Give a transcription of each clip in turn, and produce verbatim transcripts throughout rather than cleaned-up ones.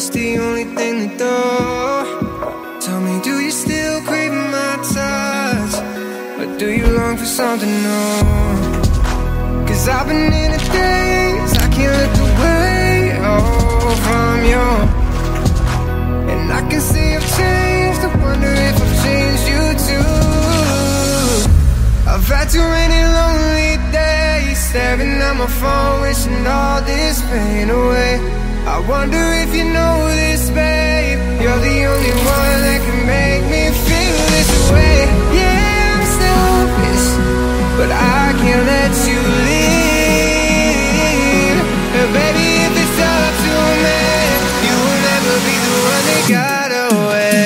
it's the only thing to do. Tell me, do you still crave my touch, or do you long for something new? Cause I've been in a daze, I can't look away, oh, from you. And I can see I've changed, I wonder if I've changed you too. I've had too many lonely days, staring at my phone, wishing all this pain away. I wonder if you know this, babe, you're the only one that can make me feel this way. Yeah, I'm selfish, but I can't let you leave. And baby, if it's up to me, you will never be the one that got away.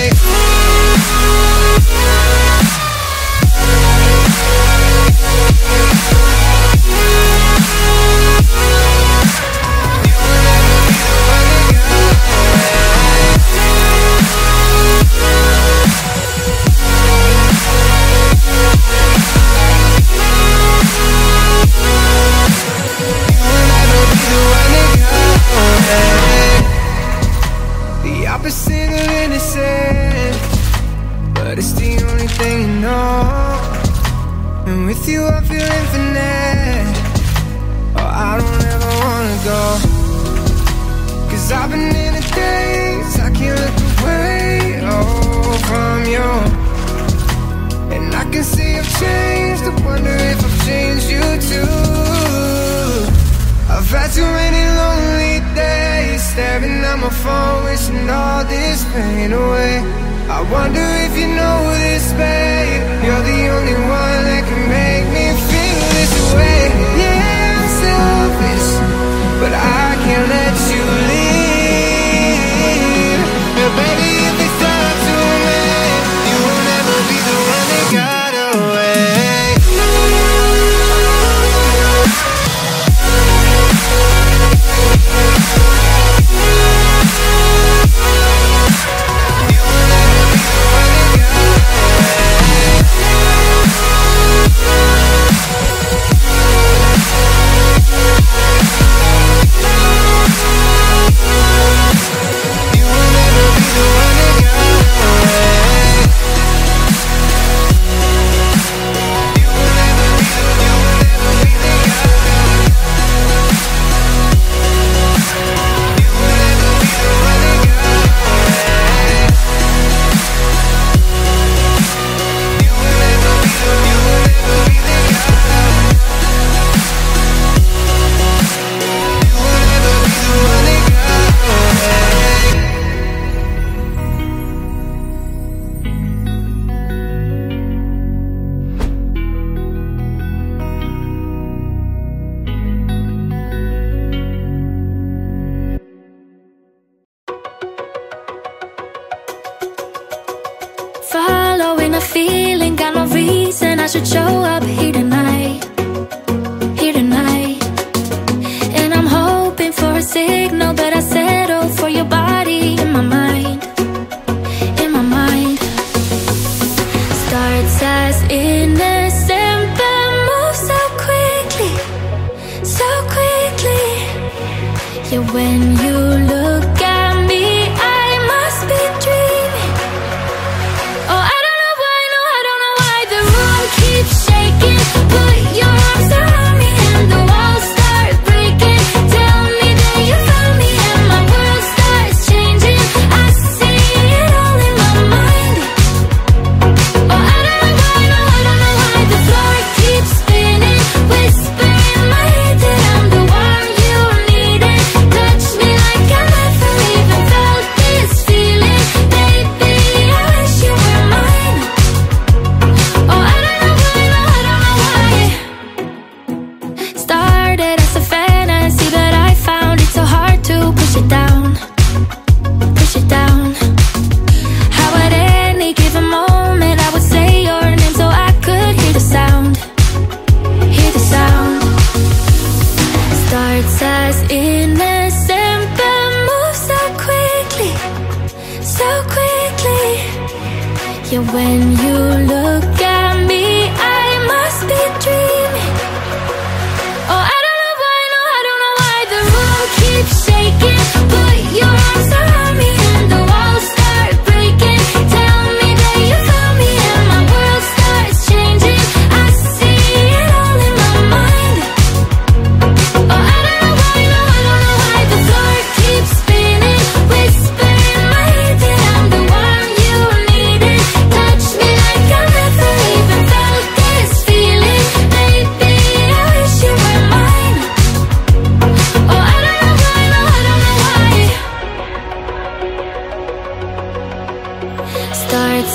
The opposite of innocent, but it's the only thing you know. And with you I feel infinite. Oh, I don't ever wanna go. Cause I've been in a daze, I can't look away, oh, from you. And I can see I've changed, I wonder if I've changed you too. I've had too many lonely days, staring at my phone, wishing all this pain away. I wonder if you know this, babe, you're the only one that can make me feel this way. Yeah, I'm selfish, but I can't let you leave. Yeah, baby, if it's up to me, you will never be the one that got away. Following a feeling, got no reason I should show up here tonight, here tonight. And I'm hoping for a signal, but I settle for your body in my mind, in my mind. Starts as innocent, but moves so quickly, so quickly. Yeah, when you look at me, I must be dreaming. Oh, I don't know why, no, I don't know why. The room keeps shaking, put your arms around me and the walls start breaking. Tell me that you found me and my world starts changing. I see it all in my mind. Oh, I don't know why, no, I don't know why. The floor keeps spinning, whisper in my head that I'm the one you needed. Touch me like I never even felt this feeling. Baby, I wish you were mine. Oh, I don't know why, no, I don't know why. Started as a fantasy, but I found it so hard to push it down, push it down. How at any given moment I would say your name so I could hear the sound, hear the sound. Starts as innocent, but moves so quickly, so quickly. Yeah, when you look at me, I must be dreaming. Oh, I don't know why, no, I don't know why. The room keeps shaking, put your arms around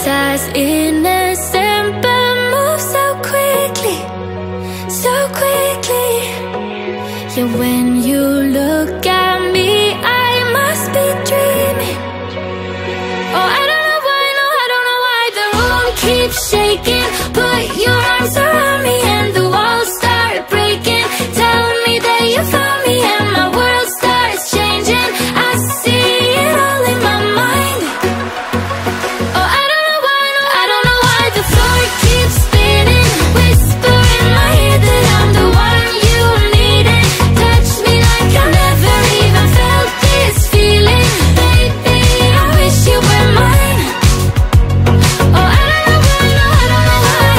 Just as innocent, but move so quickly, so quickly. Yeah, when you look at me, I must be dreaming. Oh, I don't know why, no, I don't know why the room keeps shaking. Put your arms around me and the walls start breaking. Tell me that you found me and my world starts changing. I see it all in my mind. Oh, I don't know why, no, I don't know why the floor keeps spinning. Whisper in my ear that I'm the one you needed. Touch me like I never even felt this feeling. Baby, I wish you were mine. Oh, I don't know why, no, I don't know why.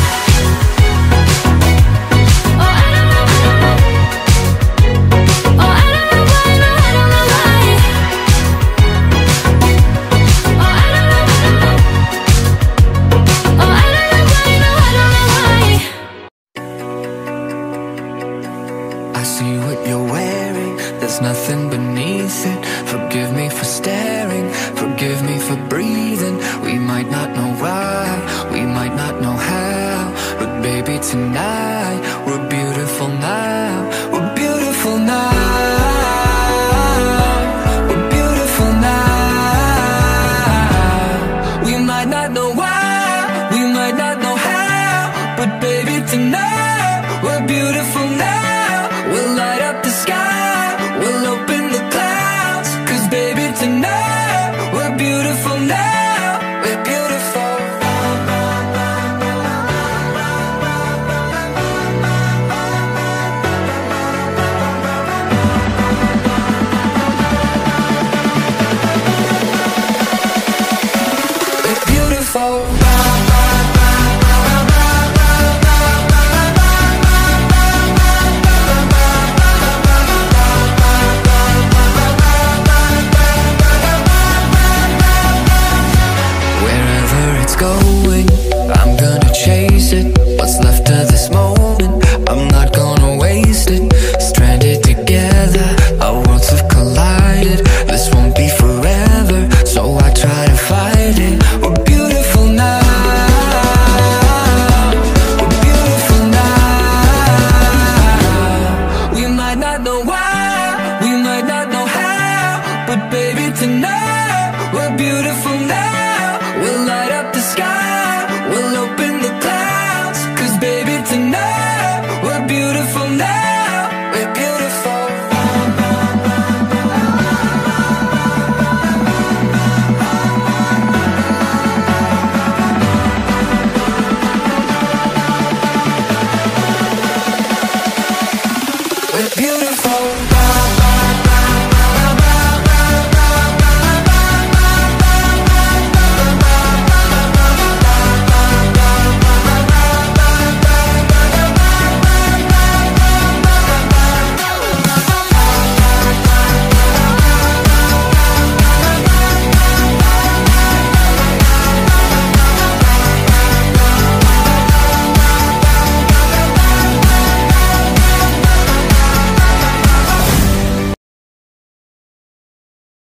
Oh, I don't know, I don't know. Oh, I don't know why, no, I don't know why. Oh, I don't know, I don't know. Oh, I don't know why, no, I don't know why. I see what you're wearing, there's nothing beneath it. Forgive me for staring, forgive me for breathing. We might not know why, we might not know how, but baby tonight, we're beautiful now. We're beautiful now. We're beautiful now. We might not know why, we might not know how, but baby tonight, we're beautiful now. We'll light up the sky, we'll open the clouds. Cause baby tonight, we're beautiful now. We're beautiful. We're beautiful. Wherever it's going, I'm gonna chase it. What's left of this moment, I'm not gonna waste it. Stranded together, our worlds have collided. This won't be forever, so I try to fight it. We're beautiful now. We're beautiful now. We might not know why, we might not know how, but baby tonight, we're beautiful now. We'll light up the sky, we'll open the clouds. Cause baby tonight, we're beautiful now. We're beautiful. We're beautiful.